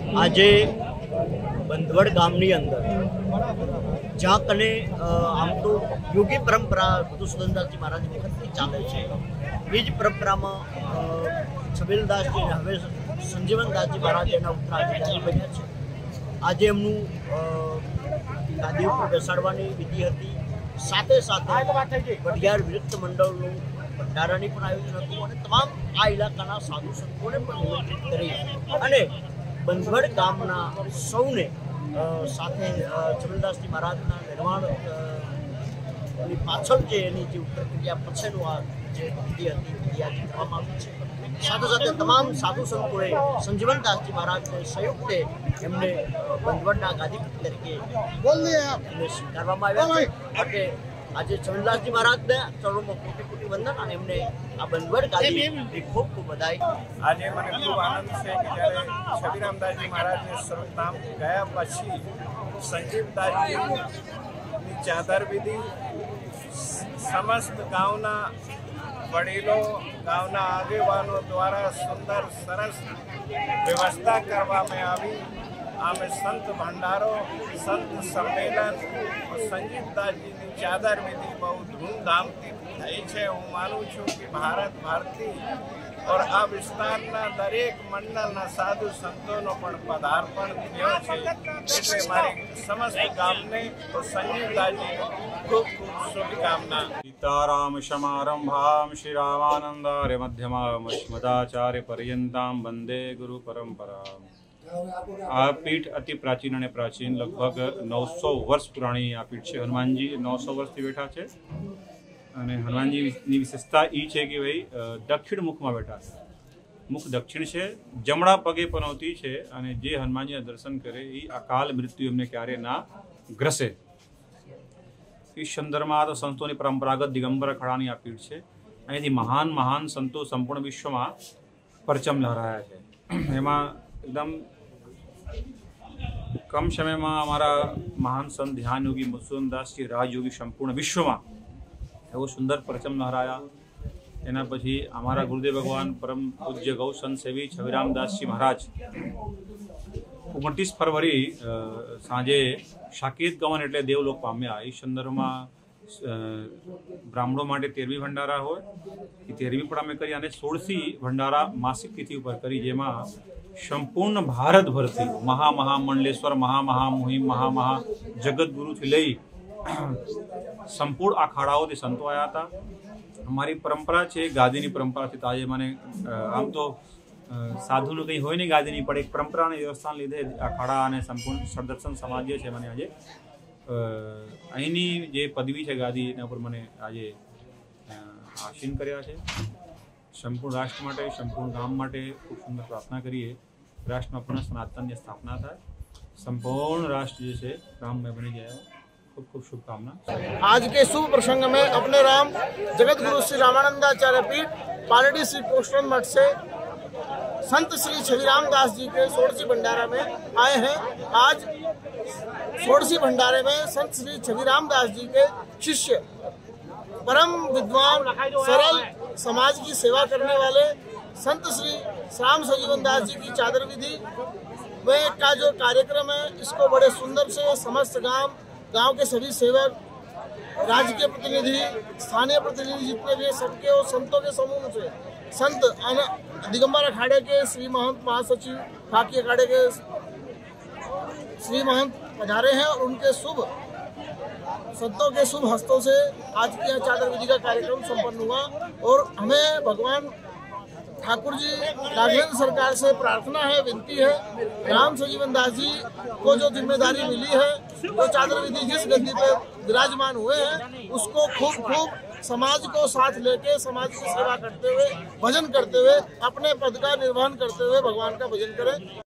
આજે બંધવડ ગામની અંદર જ્યાં કને આમ તો યોગી પરંપરા મધુસૂદનદાસજી મહારાજ વખતથી ચાલે છે એ જ પરંપરામાં છબીલદાસજી હવે સંજીવનદાસજી મહારાજ એના ઉત્તરાધિકારી બન્યા છે। આજે એમનું ગાદી ઉપર બેસાડવાની વિધિ હતી, સાથે સાથે વઢિયાર વિરક્ત મંડળનું ભંડારાની પણ આયોજન હતું અને તમામ આ ઇલાકાના સાધુ સંતોને પણ નિમંત્રિત કરી અને બંધવડ ગામના સૌને સાથે છબીલદાસજી મહારાજના નિર્માણની પાછળ જે એની જે ઉત્તર ક્રિયા પછીનું આ જે વિધિ હતી વિધિ આજે કરવામાં આવી છે। સાથે સાથે તમામ સાધુ સંતોએ સંજીવનદાસજી મહારાજને સંયુક્તે એમને બંધવડના ગાદીપતિ તરીકે એમને સ્વીકારવામાં આવ્યા છે। આજે છબીલદાસજી મહારાજને ચરણોમાં કોટી કોટી વંદન અને એમને આ બંધવડ ગાદી ખૂબ ખૂબ બધાઈ। આજે મને ખૂબ આનંદ છે કે જ્યારે છબીરામદાસજી મહારાજને સર્વનામ ગયા પછી સંજીવદાસજીની ચાદર વિધિ સમસ્ત ગામના વડીલો ગામના આગેવાનો દ્વારા સુંદર સરસ વ્યવસ્થા કરવામાં આવી। आमे संत भंडारो संत सम्मेलन और संजीवदासजीनी चादर विधि बहुत धूमधाम थी थई छे। हूँ मानु छूँ कि भारत भारती और आ विस्तारना दरेक मंडलना साधु संतोनो पण पदार्पण थयो छे। एटले मारी समस्त गामने और संजीवदासजी खूब खूब शुभकामना। सीताराम समारंभां श्री रामानंदार्य मध्यमाम् अस्मदाचार्य पर्यन्तां वंदे गुरु परंपराम्। आ पीठ अति प्राचीन और प्राचीन लगभग 900 वर्ष पुरानी आ पीठ है। हनुमान जी 900 वर्ष थी बैठा है और हनुमान जी विशेषता ये है कि भाई दक्षिण मुख में बैठा है। मुख दक्षिण है, जमणा पगे पनौती है और जे हनुमान जी दर्शन करे ये अकाल मृत्यु एमने क्यारे ना ग्रसे। इस संदर्भ में तो संतों की परंपरागत दिगंबर अखाड़ा आ पीठ है। अँ महान महान संतो संपूर्ण विश्व में परचम लहराया है। एमा एकदम कम समय में हमारा महान संत ध्यान योगी मधुसूदनदास जी राजयोगी संपूर्ण विश्व में एवं सुंदर परचम लहराया। एना पछी हमारा गुरुदेव भगवान परम पूज्य गौ संत सेवी छबीरामदास जी महाराज 29 फरवरी सांजे शाकित गमन एटले देवलोक पाम्या। ई संदर्भ में ब्राह्मणों माटे 13મી भंडारा हो 13મી पण अमे करी अने 16મી भंडारा मासिक तिथि पर करी, जेमा संपूर्ण भारत भर थी महामंडलेश्वर महामुहिम महामहा जगत गुरु थी लई संपूर्ण अखाड़ाओं थी संतो आया था। हमारी परंपरा है गादी परंपरा थी। आज मैंने आम तो साधु ने कहीं हो नहीं गादी नहीं, पड़े एक परंपरा ने व्यवस्था लीधे अखाड़ा ने संपूर्ण सदर्शन समाज है मैंने आज अहीनी जे पदवी है गादी पर मैंने आज आसीन कर्या छे। संपूर्ण राष्ट्र माटे संपूर्ण गाम माटे खूब सुंदर प्रार्थना करिए। राष्ट्र में पुनः सनातन की स्थापना था, संपूर्ण राष्ट्र जैसे राममय बनी जाए। खूब खूब शुभकामना। आज के शुभ प्रसंग में अपने राम जगत गुरु श्री रामानंदाचार्य पीठ पालड़ी श्री पोस्टन मठ से संत श्री छबीरामदास जी के 16सी भंडारा में आए हैं। आज 16सी भंडारे में संत श्री छबीरामदास जी के शिष्य परम विद्वान सरल समाज की सेवा करने वाले संत श्री श्याम संजीवनदास जी की चादर विधि में का जो कार्यक्रम है, इसको बड़े सुंदर से समस्त गांव के सभी सेवक, राज्य के प्रतिनिधि, स्थानीय प्रतिनिधि जितने भी सबके और संतों के समूह से संत दिगंबर अखाड़े के श्री महंत महासचिव, खाकी अखाड़े के श्री महंत पधारे हैं और उनके शुभ संतों के शुभ हस्तों से आज की यह चादर विधि का कार्यक्रम संपन्न हुआ। और हमें भगवान ठाकुर जी राघवेंद्र सरकार से प्रार्थना है, विनती है, राम संजीवनदास जी को जो जिम्मेदारी मिली है, तो चादर विधि जिस गद्दी पे विराजमान हुए हैं उसको खूब खूब समाज को साथ लेके समाज की सेवा करते हुए, भजन करते हुए, अपने पद का निर्वहन करते हुए भगवान का भजन करें।